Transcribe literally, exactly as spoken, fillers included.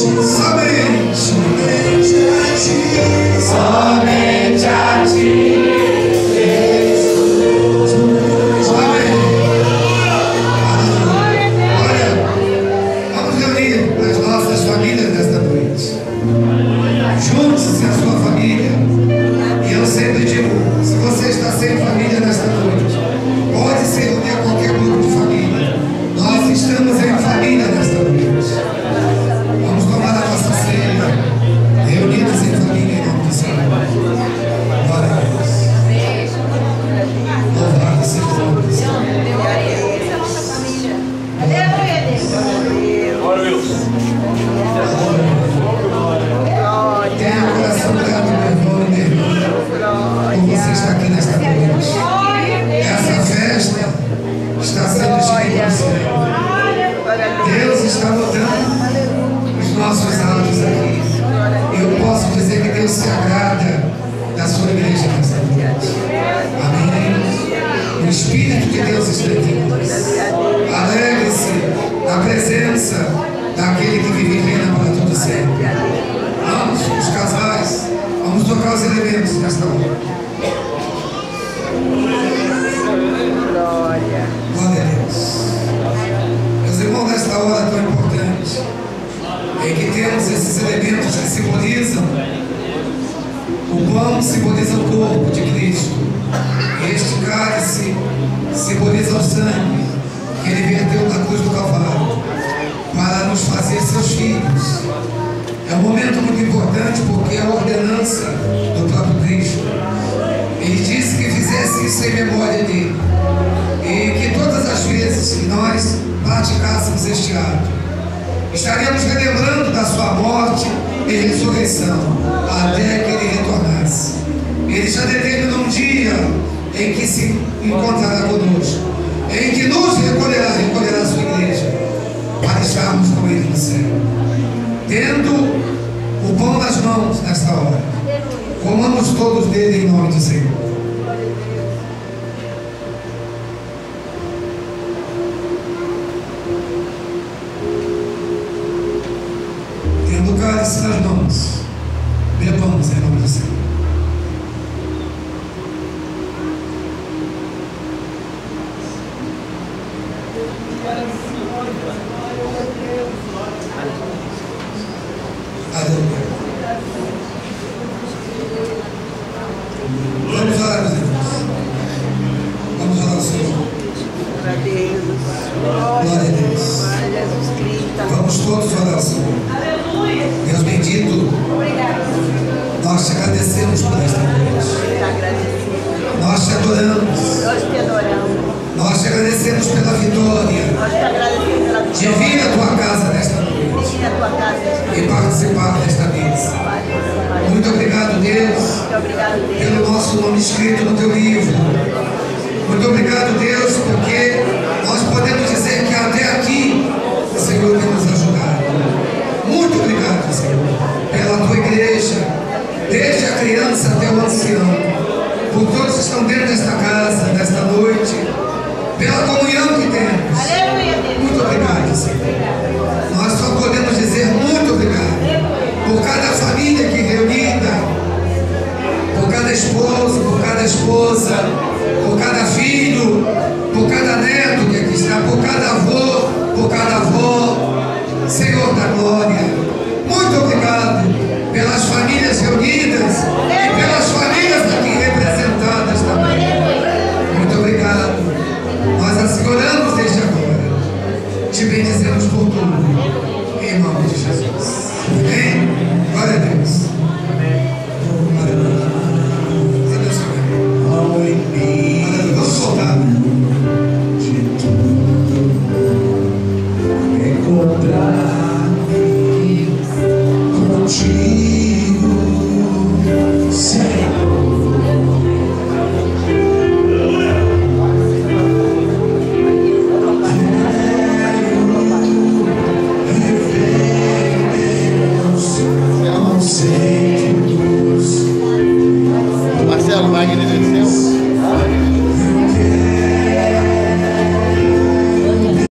somente a ti. Estaremos relembrando da sua morte e ressurreição até que ele retornasse. Ele já determinou um dia em que se encontrará conosco, em que nos recolherá, recolherá a sua igreja, para estarmos com ele no céu. Tendo o pão nas mãos nesta hora, comamos todos dele em nome do Senhor. Cálice nas mãos, bebamos em nome do Senhor. Aleluia. Vamos orar, meus irmãos. Vamos orar ao Senhor. Glória a Deus. Vamos todos orar ao Senhor. Deus bendito, nós te agradecemos por esta noite. Nós te adoramos. Nós te agradecemos pela vitória de vir à tua casa nesta noite e participar desta mesa. Muito obrigado, Deus, pelo nosso nome escrito no teu livro. Muito obrigado, Deus, porque nós podemos dizer que até aqui o Senhor tem nos ajudado. Muito obrigado, Senhor, pela tua igreja, desde a criança até o ancião, por todos que estão dentro desta casa, nesta noite, pela comunhão que temos. Muito obrigado, Senhor. Nós só podemos dizer muito obrigado por cada família aqui reunida, por cada esposo, por cada esposa, por cada filho, por cada neto que aqui está, por cada avô,